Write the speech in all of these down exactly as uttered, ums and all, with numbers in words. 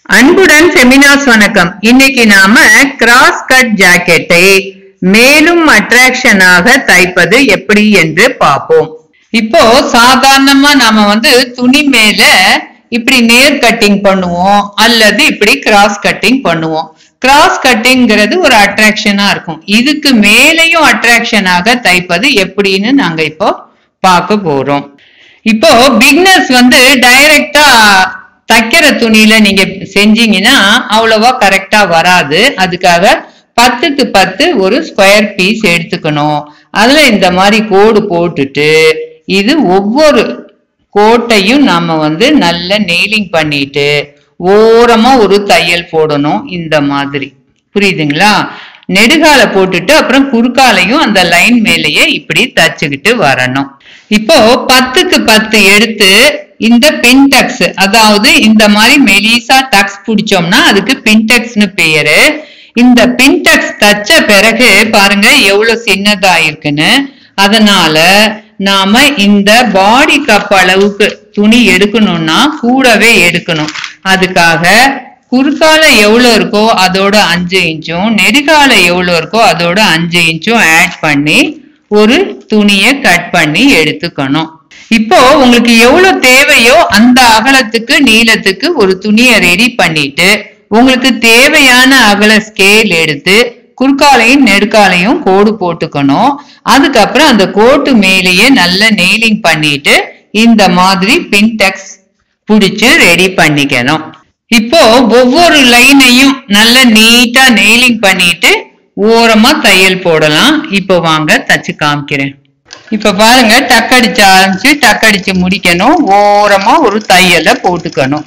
அன்புடன் ஃபெமினாஸ் வணக்கம். இன்னைக்கு நாம கிராஸ் கட் ஜாக்கெட்டை மேலும் அட்ராக்ஷனாக தைப்பது எப்படி என்று பார்ப்போம். இப்போ சாதாரணமா நாம வந்து துணி மேல இப்படி நேர் கட்டிங் பண்ணுவோம் அல்லது இப்படி கிராஸ் கட்டிங் பண்ணுவோம். கிராஸ் கட்டிங்கிறது ஒரு அட்ராக்ஷனா இருக்கும். இதுக்கு மேலையும் அட்ராக்ஷனாக தைப்பது எப்படின்னு நாங்க இப்போ பார்க்க போறோம். இப்போ பிகினர்ஸ் வந்து டைரக்டா தைக்கிற துணியில நீங்க செஞ்சீங்கன்னா அவ்வளவா கரெக்டா வராது. அதுக்காக பத்துக்கு பத்து ஒரு ஸ்கொயர் பீஸ் எடுத்துக்கணும். அதுல இந்த மாதிரி கோடு போட்டுட்டு இது ஒவ்வொரு கோட்டையும் நாம வந்து நல்ல நெயிலிங் பண்ணிட்டு ஓரமா ஒரு தையல் போடணும். இந்த மாதிரி புரியுதுங்களா? நெடுகால போட்டுட்டு அப்புறம் குறுக்காலையும் அந்த லைன் மேலேயே இப்படி தச்சுக்கிட்டு வரணும். இப்போ பத்துக்கு பத்து எடுத்து இந்த பின்டெக்ஸ், அதாவது இந்த மாதிரி மெலிசா டக்ஸ் பிடிச்சோம்னா அதுக்கு பின்டெக்ஸ்னு பேரு. இந்த பின்டெக்ஸ் தச்ச பிறகு பாருங்க எவ்வளவு சின்னதா இருக்குன்னு. அதனால நாம இந்த பாடி கப் அளவுக்கு துணி எடுக்கணும்னா கூடவே எடுக்கணும். அதுக்காக குறுக்கால எவ்வளவு இருக்கோ அதோட அஞ்சு இன்ச்சும் நெடுகால எவ்வளவு இருக்கோ அதோட அஞ்சு இன்ச்சும் ஆட் பண்ணி ஒரு துணியை கட் பண்ணி எடுத்துக்கணும். இப்போ உங்களுக்கு எவ்வளவு தேவையோ அந்த அகலத்துக்கு நீளத்துக்கு ஒரு துணியை ரெடி பண்ணிட்டு உங்களுக்கு தேவையான அகல ஸ்கேல் எடுத்து குறுக்காலையும் நெடுக்காலையும் கோடு போட்டுக்கணும். அதுக்கப்புறம் அந்த கோட்டு மேலேயே நல்ல நெயிலிங் பண்ணிட்டு இந்த மாதிரி பின்டெக்ஸ் பிடிச்சு ரெடி பண்ணிக்கணும். இப்போ ஒவ்வொரு லைனையும் நல்ல நீட்டா நெயிலிங் பண்ணிட்டு ஓரமா தையல் போடலாம். இப்போ வாங்க தச்சு காமிக்கிறேன். இப்ப பாருங்க, டக்கடிச்சு ஆரம்பிச்சு டக்கடிச்சு முடிக்கணும். ஓரமா ஒரு தையலை போட்டுக்கணும்.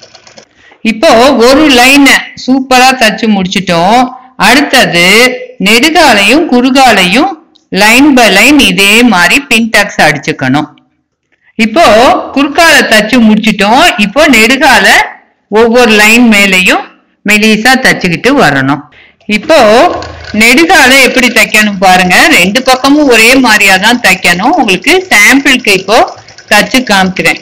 இப்போ ஒரு லைனை சூப்பரா தச்சு முடிச்சிட்டோம். அடுத்தது நெடுகாலையும் குறுகாலையும் லைன் பை லைன் இதே மாதிரி பின்டெக்ஸ் அடிச்சுக்கணும். இப்போ குறுக்கால தச்சு முடிச்சிட்டோம். இப்போ நெடுகால ஒவ்வொரு லைன் மேலையும் மெலிசா தச்சுக்கிட்டு வரணும். இப்போ நெடுகால எப்படி தைக்கணும் பாருங்க. ரெண்டு பக்கமும் ஒரே மாதிரியா தான் தைக்கணும். உங்களுக்கு சாம்பிளுக்கு இப்போ தச்சு காமிக்கிறேன்.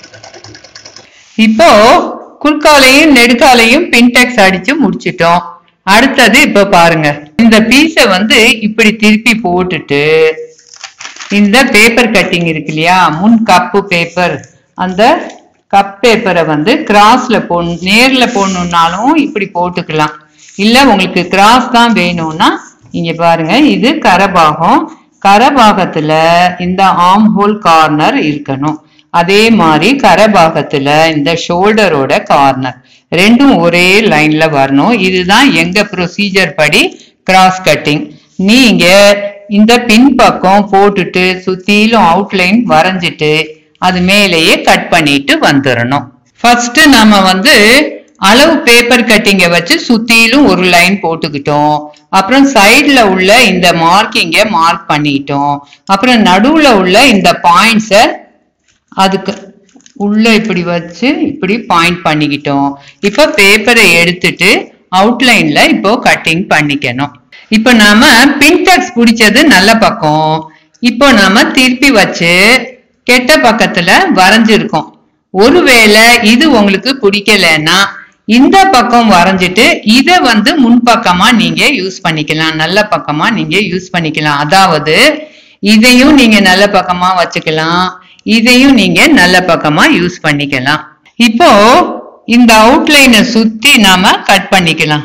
இப்போ குறுக்காலையும் நெடுகாலையும் பின்டெக்ஸ் அடிச்சு முடிச்சிட்டோம். அடுத்தது இப்ப பாருங்க, இந்த பீஸை வந்து இப்படி திருப்பி போட்டுட்டு இந்த பேப்பர் கட்டிங் இருக்கு இல்லையா, முன் கப்பு பேப்பர், அந்த கப் பேப்பரை வந்து கிராஸ்ல போடணும். நேர்ல போடணும்னாலும் இப்படி போட்டுக்கலாம். இல்ல உங்களுக்கு கிராஸ் தான் வேணும்னா இங்க பாருங்க, இது கரபாகம். கரபாகத்துல இந்த ஆர்ம் ஹோல் கார்னர் இருக்கணும். அதே மாதிரி கரபாகத்துல இந்த ஷோல்டரோட கார்னர் ரெண்டும் ஒரே லைன்ல வரணும். இதுதான் எங்க ப்ரொசீஜர் படி கிராஸ் கட்டிங். நீங்க இந்த பின்பக்கம் போட்டுட்டு சுத்திலும் அவுட்லைன் வரைஞ்சிட்டு அது மேலேயே கட் பண்ணிட்டு வந்துடணும். ஃபர்ஸ்ட் நாம வந்து அளவு பேப்பர் கட்டிங்க வச்சு சுத்திலும் ஒரு லைன் போட்டுக்கிட்டோம். அப்புறம் சைட்ல உள்ள இந்த மார்க்கிங்க மார்க் பண்ணிட்டோம். அப்புறம் நடுவுல உள்ள இந்த பாயிண்ட்ஸ அதுக்கு உள்ள இப்படி வச்சு இப்படி பாயிண்ட் பண்ணிக்கிட்டோம். இப்ப பேப்பரை எடுத்துட்டு அவுட்லைன்ல இப்போ கட்டிங் பண்ணிக்கணும். இப்ப நாம பின்டெக்ஸ் பிடிச்சது நல்ல பக்கம். இப்போ நாம திருப்பி வச்சு கெட்ட பக்கத்துல வரைஞ்சிருக்கோம். ஒருவேளை இது உங்களுக்கு பிடிக்கலன்னா இந்த பக்கம் வரைஞ்சிட்டு இதை வந்து முன்பக்கமா நீங்க யூஸ் பண்ணிக்கலாம். நல்ல பக்கமா நீங்க யூஸ் பண்ணிக்கலாம். அதாவது இதையும் நீங்க நல்ல பக்கமா வச்சுக்கலாம், இதையும் நீங்க நல்ல பக்கமா யூஸ் பண்ணிக்கலாம். இப்போ இந்த அவுட்லைனை சுத்தி நாம கட் பண்ணிக்கலாம்.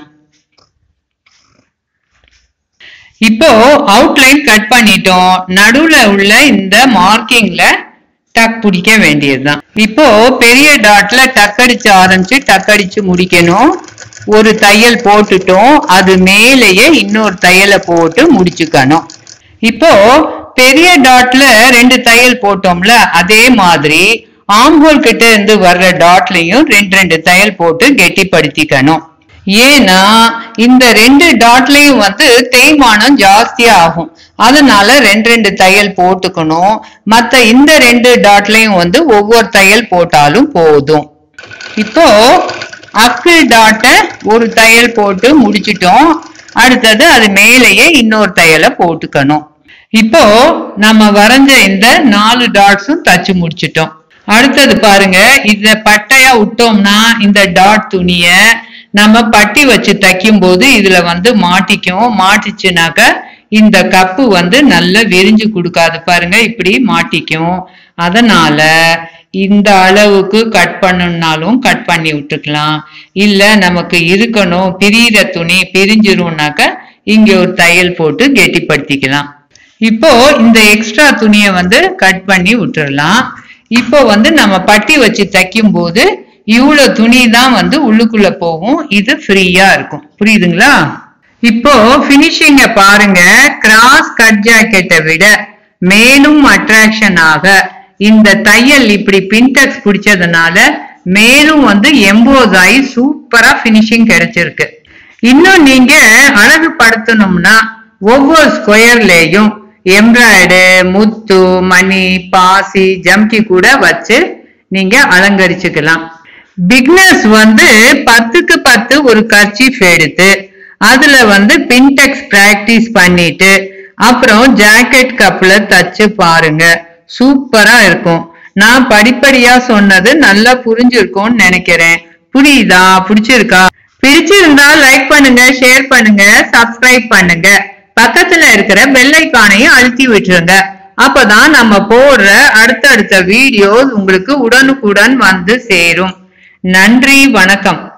இப்போ அவுட்லைன் கட் பண்ணிட்டோம். நடுவுல உள்ள இந்த மார்க்கிங்ல டக் பிடிக்க வேண்டியதுதான். இப்போ பெரிய டாட்ல டக் அடிச்சு ஆரம்பிச்சு டக் அடிச்சு முடிக்கணும். ஒரு தையல் போட்டுட்டோம். அது மேலேயே இன்னொரு தையலை போட்டு முடிச்சுக்கணும். இப்போ பெரிய டாட்ல ரெண்டு தையல் போட்டோம்ல, அதே மாதிரி ஆம்ஹோல் கிட்ட இருந்து வர்ற டாட்லயும் ரெண்டு ரெண்டு தையல் போட்டு கெட்டிப்படுத்திக்கணும். ஏன்னா இந்த ரெண்டு டாட்லயும் வந்து தேய்மானம் ஜாஸ்தியா ஆகும். அதனால ரெண்டு ரெண்டு தையல் போட்டுக்கணும். மத்த இந்த ரெண்டு டாட்லயும் வந்து ஒவ்வொரு தையல் போட்டாலும் போதும். இப்போ அக்கிள் டாட்டை ஒரு தையல் போட்டு முடிச்சிட்டோம். அடுத்தது அது மேலேயே இன்னொரு தையலை போட்டுக்கணும். இப்போ நம்ம வரைஞ்ச இந்த நாலு டாட்ஸும் தச்சு முடிச்சிட்டோம். அடுத்தது பாருங்க, இத பட்டையா விட்டோம்னா இந்த டாட் துணிய நம்ம பட்டி வச்சு தைக்கும் போது இதுல வந்து மாட்டிக்கும். மாட்டிச்சுனாக்க இந்த கப்பு வந்து நல்லா விரிஞ்சு கொடுக்காது பாருங்க, இப்படி மாட்டிக்கும். அதனால இந்த அளவுக்கு கட் பண்ணணும்னாலும் கட் பண்ணி விட்டுக்கலாம். இல்ல நமக்கு இருக்கணும், பிரியிற துணி பிரிஞ்சிரும்னாக்க இங்க ஒரு தையல் போட்டு கெட்டிப்படுத்திக்கலாம். இப்போ இந்த எக்ஸ்ட்ரா துணியை வந்து கட் பண்ணி விட்டுறலாம். இப்போ வந்து நம்ம பட்டி வச்சு தைக்கும் போது இவ்வளவு துணி தான் வந்து உள்ளுக்குள்ள போகும். இது ஃப்ரீயா இருக்கும். புரியுதுங்களா? இப்போ பினிஷிங்க பாருங்க. கிராஸ் கட் ஜாக்கெட்டை விட மேலும் அட்ராக்ஷன் ஆக இந்த தையல் இப்படி பின்டெக்ஸ் பிடிச்சதுனால மேலும் வந்து எம்போஸ் ஆகி சூப்பரா பினிஷிங் கிடைச்சிருக்கு. இன்னும் நீங்க அழகு படுத்தணும்னா ஒவ்வொரு ஸ்கொயர்லயும் எம்ப்ராய்டு, முத்து, மணி, பாசி, ஜம்கி கூட வச்சு நீங்க அலங்கரிச்சுக்கலாம். பிக்னர்ஸ் வந்து பத்துக்கு பத்து ஒரு கர்ச்சீஃப் எடுத்து அதுல வந்து பின்டெக்ஸ் பிராக்டிஸ் பண்ணிட்டு அப்புறம் ஜாக்கெட் கப்ல தச்சு பாருங்க, சூப்பரா இருக்கும். நான் படிப்படியா சொன்னது நல்லா புரிஞ்சிருக்கும்னு நினைக்கிறேன். புரியுதா? பிடிச்சிருக்கா? பிடிச்சிருந்தா லைக் பண்ணுங்க, ஷேர் பண்ணுங்க, சப்ஸ்கிரைப் பண்ணுங்க. பக்கத்துல இருக்கிற பெல் ஐகானையும் அழுத்தி விட்டுருங்க. அப்பதான் நம்ம போடுற அடுத்தடுத்த வீடியோஸ் உங்களுக்கு உடனுக்குடன் வந்து சேரும். நன்றி, வணக்கம்.